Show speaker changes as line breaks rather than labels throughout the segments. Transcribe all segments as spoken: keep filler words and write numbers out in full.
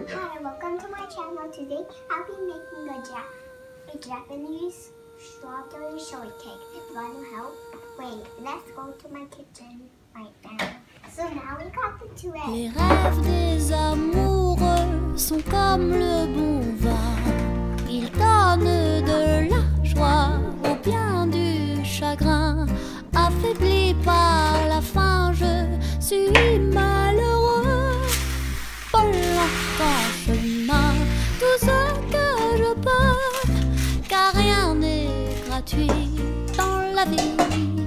Hi, welcome to my channel. Today I'll be making a, ja a Japanese strawberry shortcake. If you want to help, wait, let's go to my kitchen right now. So now we got the two eggs.
Les rêves des amoureux sont comme le bon vin. Ils donnent de la joie ou bien du chagrin. Affaibli par la faim, je suis malheureux. Pas longtemps chemin, tout ce que je peux, car rien n'est gratuit dans la vie.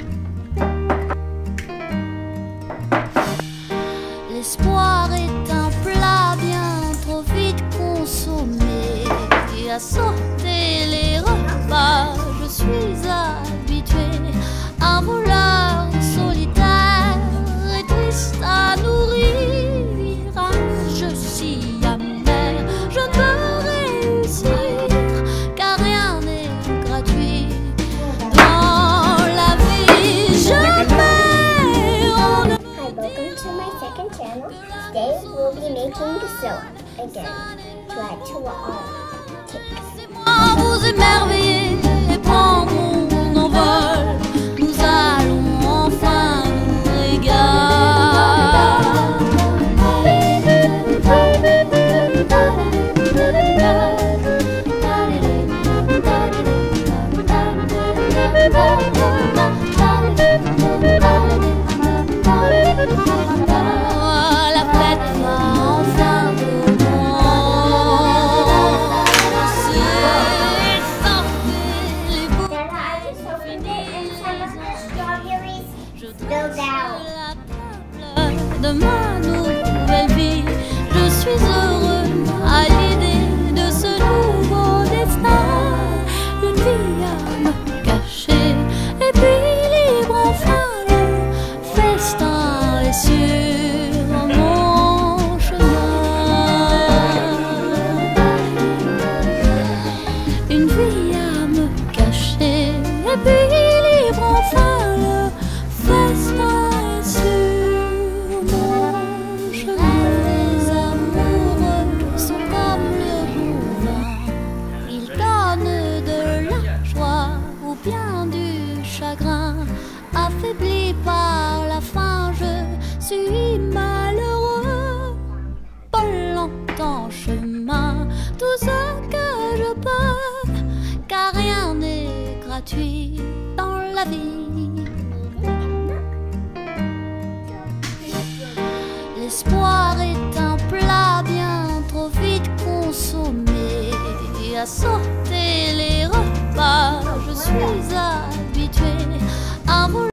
L'espoir est un plat bien trop vite consommé. Et à sauter les repas, je suis habitué. Un voleur solitaire et triste à nourrir. Un jeu si amer, je ne peux réussir, car rien n'est gratuit dans la vie. Je paie, on ne
Hi, welcome to my second channel. Today we'll be making the syrup again to add to our cakes.
Laissez-moi vous émerveiller et prendre mon envol. Nous allons enfin nous régaler. La fête va enfin
Build out.
de ma nouvelle vie, je suis heureux à l'idée de ce nouveau destin. Une vie à me cacher et puis libre enfin, le festin est sur mon chemin. Une vie à me cacher et puis libre enfin, le festin est sur mon chemin. Les amoureux sont comme le bon vin. Ils donnent de la joie ou bien du chagrin. Affaibli par la faim, je suis malheureux. Pas longtemps chemin, tout ce que je peux, car rien n'est gratuit dans la vie. L'espoir est un plat bien trop vite consommé. Et à sortir